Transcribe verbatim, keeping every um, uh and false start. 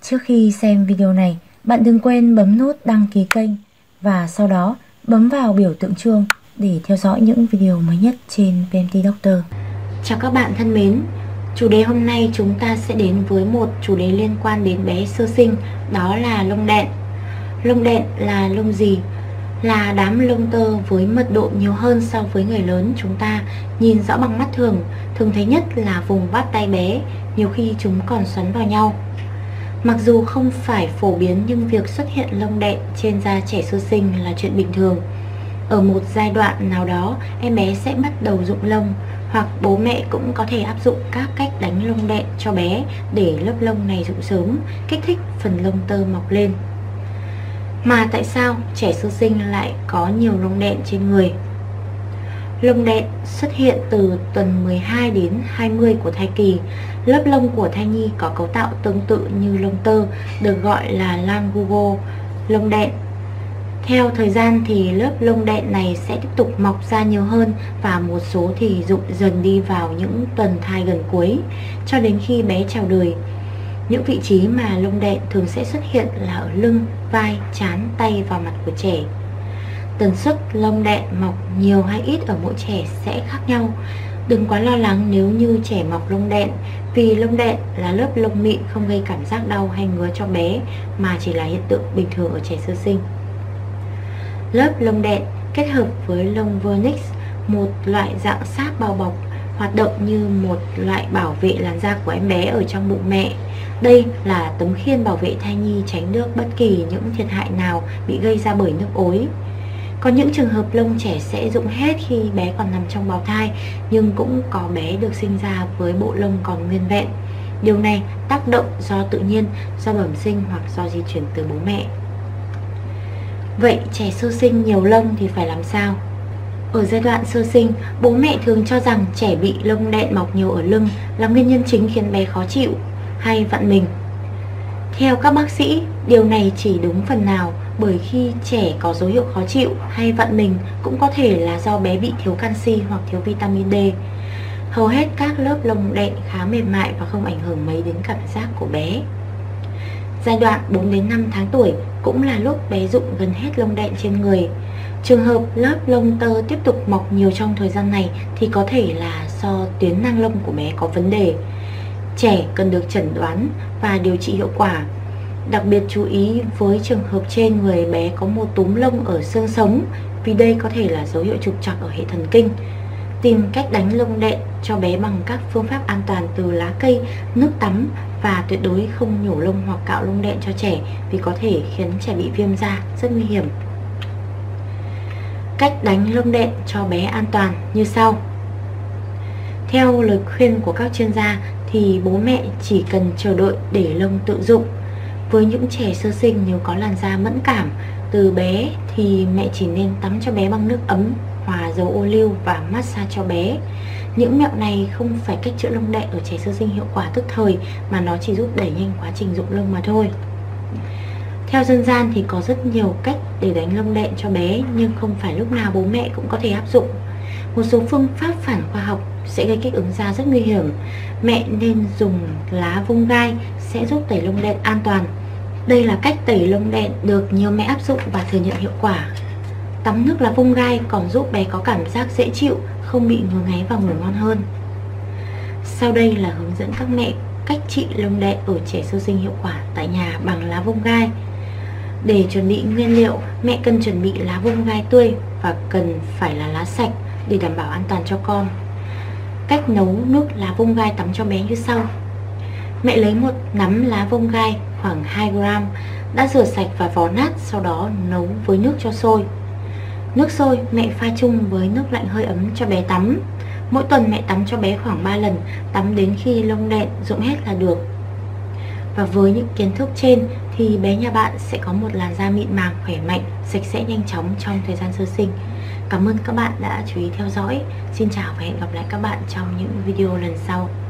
Trước khi xem video này, bạn đừng quên bấm nút đăng ký kênh và sau đó bấm vào biểu tượng chuông để theo dõi những video mới nhất trên pê em tê Doctor. Chào các bạn thân mến, chủ đề hôm nay chúng ta sẽ đến với một chủ đề liên quan đến bé sơ sinh, đó là lông đen. Lông đen là lông gì? Là đám lông tơ với mật độ nhiều hơn so với người lớn chúng ta, nhìn rõ bằng mắt thường. Thường thấy nhất là vùng bắp tay bé, nhiều khi chúng còn xoắn vào nhau. Mặc dù không phải phổ biến nhưng việc xuất hiện lông đen trên da trẻ sơ sinh là chuyện bình thường. Ở một giai đoạn nào đó, em bé sẽ bắt đầu rụng lông, hoặc bố mẹ cũng có thể áp dụng các cách đánh lông đen cho bé để lớp lông này rụng sớm, kích thích phần lông tơ mọc lên. Mà tại sao trẻ sơ sinh lại có nhiều lông đen trên người? Lông đen xuất hiện từ tuần mười hai đến hai mươi của thai kỳ. Lớp lông của thai nhi có cấu tạo tương tự như lông tơ, được gọi là langugo lông đen. Theo thời gian thì lớp lông đen này sẽ tiếp tục mọc ra nhiều hơn, và một số thì rụng dần đi vào những tuần thai gần cuối, cho đến khi bé chào đời. Những vị trí mà lông đen thường sẽ xuất hiện là ở lưng, vai, trán, tay và mặt của trẻ. Tần suất lông đen mọc nhiều hay ít ở mỗi trẻ sẽ khác nhau. Đừng quá lo lắng nếu như trẻ mọc lông đen, vì lông đen là lớp lông mịn không gây cảm giác đau hay ngứa cho bé, mà chỉ là hiện tượng bình thường ở trẻ sơ sinh. Lớp lông đen kết hợp với lông vernix, một loại dạng sáp bao bọc, hoạt động như một loại bảo vệ làn da của em bé ở trong bụng mẹ. Đây là tấm khiên bảo vệ thai nhi tránh được bất kỳ những thiệt hại nào bị gây ra bởi nước ối. Có những trường hợp lông trẻ sẽ rụng hết khi bé còn nằm trong bào thai, nhưng cũng có bé được sinh ra với bộ lông còn nguyên vẹn. Điều này tác động do tự nhiên, do bẩm sinh hoặc do di truyền từ bố mẹ. Vậy trẻ sơ sinh nhiều lông thì phải làm sao? Ở giai đoạn sơ sinh, bố mẹ thường cho rằng trẻ bị lông đen mọc nhiều ở lưng là nguyên nhân chính khiến bé khó chịu hay vặn mình. Theo các bác sĩ, điều này chỉ đúng phần nào, bởi khi trẻ có dấu hiệu khó chịu hay vặn mình cũng có thể là do bé bị thiếu canxi hoặc thiếu vitamin D. Hầu hết các lớp lông đen khá mềm mại và không ảnh hưởng mấy đến cảm giác của bé. Giai đoạn bốn đến năm tháng tuổi cũng là lúc bé rụng gần hết lông đen trên người. Trường hợp lớp lông tơ tiếp tục mọc nhiều trong thời gian này thì có thể là do tuyến nang lông của bé có vấn đề. Trẻ cần được chẩn đoán và điều trị hiệu quả. Đặc biệt chú ý với trường hợp trên người bé có một túm lông ở xương sống, vì đây có thể là dấu hiệu trục trặc ở hệ thần kinh. Tìm cách đánh lông đen cho bé bằng các phương pháp an toàn từ lá cây, nước tắm, và tuyệt đối không nhổ lông hoặc cạo lông đen cho trẻ, vì có thể khiến trẻ bị viêm da, rất nguy hiểm. Cách đánh lông đen cho bé an toàn như sau. Theo lời khuyên của các chuyên gia thì bố mẹ chỉ cần chờ đợi để lông tự rụng. Với những trẻ sơ sinh nếu có làn da mẫn cảm từ bé thì mẹ chỉ nên tắm cho bé bằng nước ấm, hòa dầu ô liu và massage cho bé. Những mẹo này không phải cách chữa lông đen ở trẻ sơ sinh hiệu quả tức thời, mà nó chỉ giúp đẩy nhanh quá trình rụng lông mà thôi. Theo dân gian thì có rất nhiều cách để đánh lông đen cho bé, nhưng không phải lúc nào bố mẹ cũng có thể áp dụng. Một số phương pháp phản khoa học sẽ gây kích ứng da rất nguy hiểm. Mẹ nên dùng lá vung gai sẽ giúp tẩy lông đen an toàn. Đây là cách tẩy lông đen được nhiều mẹ áp dụng và thừa nhận hiệu quả. Tắm nước lá vung gai còn giúp bé có cảm giác dễ chịu, không bị ngứa ngáy và ngủ ngon hơn. Sau đây là hướng dẫn các mẹ cách trị lông đen ở trẻ sơ sinh hiệu quả tại nhà bằng lá vung gai. Để chuẩn bị nguyên liệu, mẹ cần chuẩn bị lá vung gai tươi và cần phải là lá sạch để đảm bảo an toàn cho con. Cách nấu nước lá vung gai tắm cho bé như sau. Mẹ lấy một nắm lá vung gai khoảng hai gam, đã rửa sạch và vò nát, sau đó nấu với nước cho sôi. Nước sôi mẹ pha chung với nước lạnh hơi ấm cho bé tắm. Mỗi tuần mẹ tắm cho bé khoảng ba lần, tắm đến khi lông đen rụng hết là được. Và với những kiến thức trên thì bé nhà bạn sẽ có một làn da mịn màng, khỏe mạnh, sạch sẽ nhanh chóng trong thời gian sơ sinh. Cảm ơn các bạn đã chú ý theo dõi. Xin chào và hẹn gặp lại các bạn trong những video lần sau.